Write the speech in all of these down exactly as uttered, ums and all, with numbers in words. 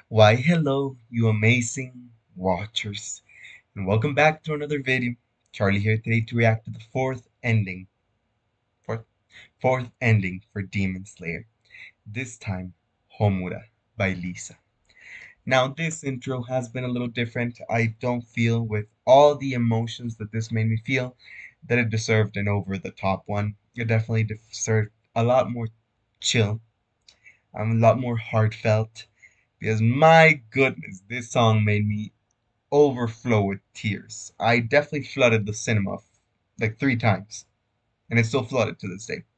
Why, hello, you amazing watchers, and welcome back to another video. Charlie here today to react to the fourth ending, fourth, fourth ending for Demon Slayer. This time, Homura by LiSA. Now, this intro has been a little different. I don't feel, with all the emotions that this made me feel, that it deserved an over-the-top one. It definitely deserved a lot more chill, um, a lot more heartfelt. Because my goodness, this song made me overflow with tears. I definitely flooded the cinema like three times, and it's still flooded to this day.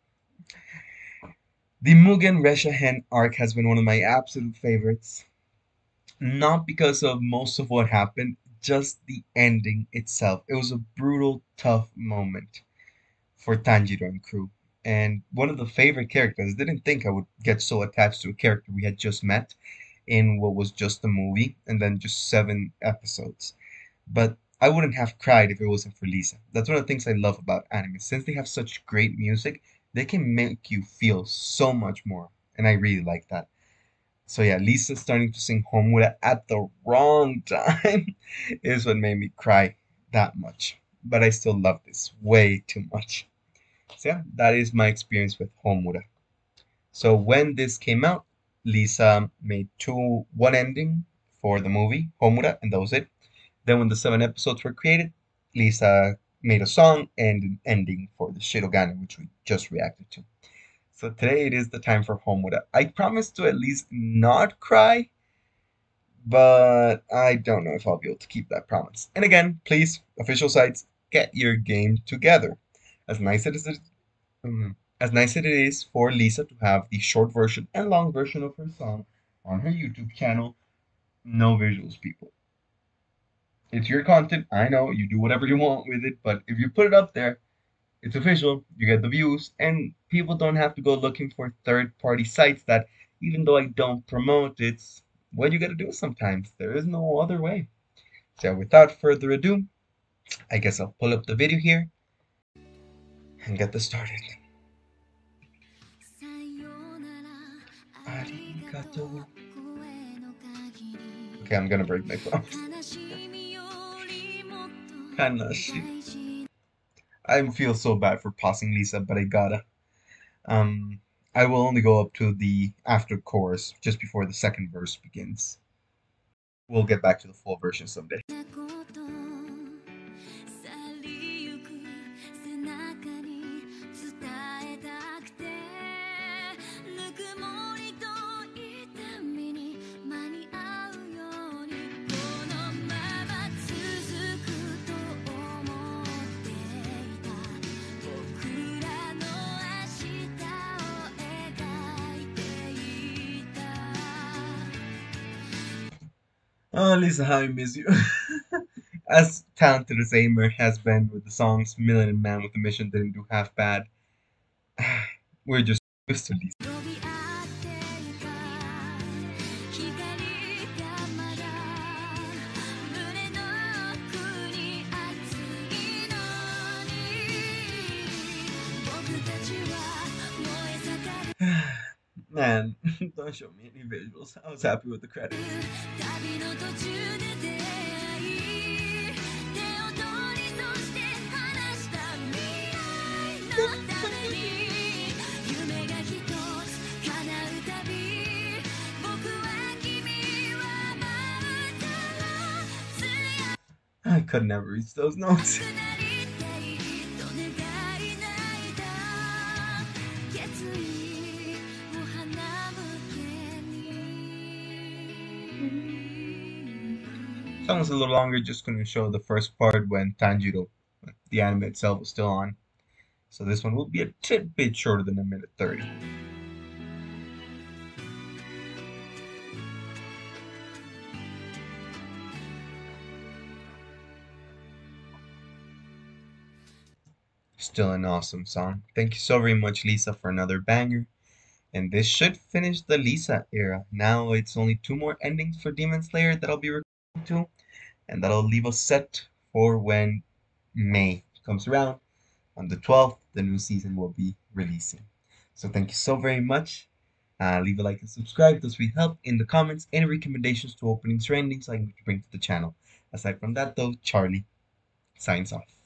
The Mugen Resha arc has been one of my absolute favorites, not because of most of what happened, just the ending itself. It was a brutal, tough moment for Tanjiro and crew. And one of the favorite characters, I didn't think I would get so attached to a character we had just met in what was just a movie and then just seven episodes. But I wouldn't have cried if it wasn't for LiSA. That's one of the things I love about anime. Since they have such great music, they can make you feel so much more. And I really like that. So yeah, LiSA starting to sing Homura at the wrong time is what made me cry that much. But I still love this way too much. So yeah, that is my experience with Homura. So when this came out, LiSA made two one ending for the movie, Homura, and that was it. Then when the seven episodes were created, LiSA made a song and an ending for the Shirogane, which we just reacted to. So today it is the time for Homura. I promise to at least not cry, but I don't know if I'll be able to keep that promise. And again, please, official sites, get your game together. As nice as it is, mm, as nice as it is for LiSA to have the short version and long version of her song on her YouTube channel, no visuals, people. It's your content. I know you do whatever you want with it, but if you put it up there, it's official. You get the views, and people don't have to go looking for third-party sites that, even though I don't promote, it's what you gotta do sometimes. There is no other way. So without further ado, I guess I'll pull up the video here and get this started. Arigato. Okay, I'm gonna break my promise. Kanashi. I feel so bad for pausing LiSA, but I gotta. Um, I will only go up to the after chorus just before the second verse begins. We'll get back to the full version someday. Oh, LiSA, how I miss you. As talented as Aimer has been with the songs Million and Man with the Mission didn't do half bad, we're just used to LiSA. Man, don't show me any visuals. I was happy with the credits. I could never reach those notes. Song's a little longer, just gonna show the first part when Tanjiro, the anime itself, was still on. So this one will be a tidbit shorter than a minute thirty. Still an awesome song. Thank you so very much, LiSA, for another banger. And this should finish the LiSA era. Now it's only two more endings for Demon Slayer that I'll be recording to, and that'll leave us set for when May comes around. On the twelfth, the new season will be releasing. So thank you so very much. Uh, leave a like and subscribe. Those will help in the comments. Any recommendations to openings or endings I can bring to the channel. Aside from that, though, Charlie signs off.